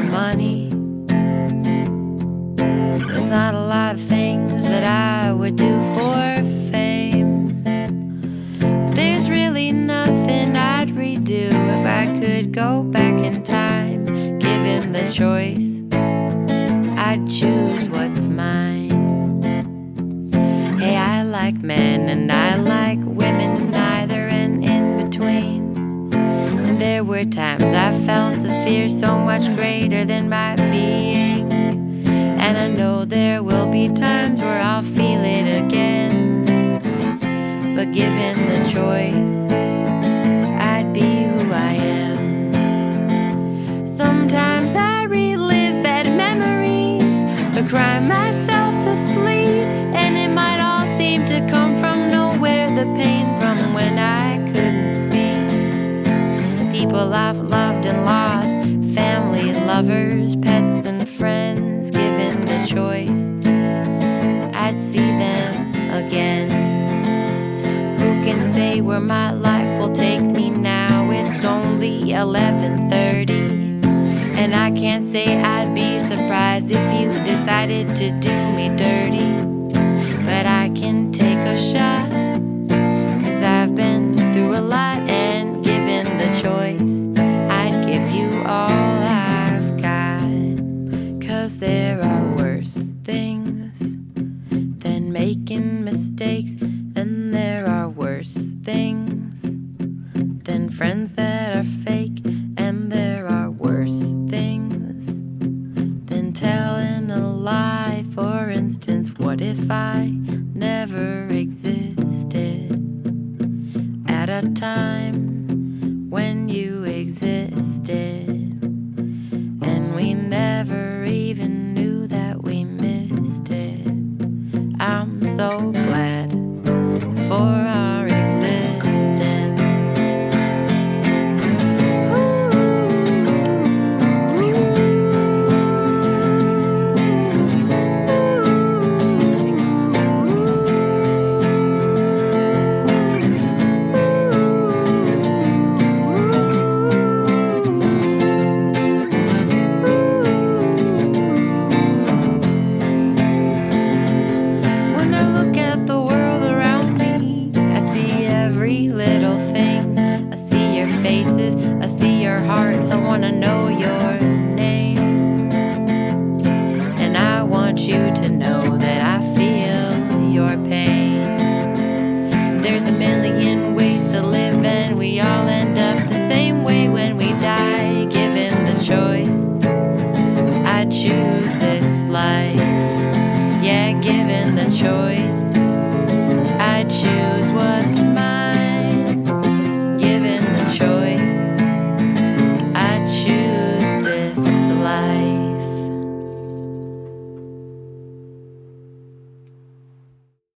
money. There's not a lot of things that I would do for fame. There's really nothing I'd redo if I could go back in time. Given the choice, I'd choose what's mine. Hey, I like men and I like women, neither and in between. And there were times I felt a fear so much greater than my being. And I know there will be times where I'll feel it again. But given the choice, I'd be who I am. Sometimes I relive bad memories, but cry myself to sleep. And it might all seem to come from nowhere, the pain from when I couldn't speak. People I've loved and lost, family, lovers, pets and friends. Given the choice, I'd see them again. Who can say where my life will take me now? It's only 11:30, and I can't say I'd be surprised if you decided to do me dirty. But I can take a shot, 'cause I've been through a lot, and given the choice, I'd give you all I've got. 'Cause there are worse things than making mistakes, and there are worse things than friends that are fake, and there are worse things than telling a lie. For instance, what if I never existed at a time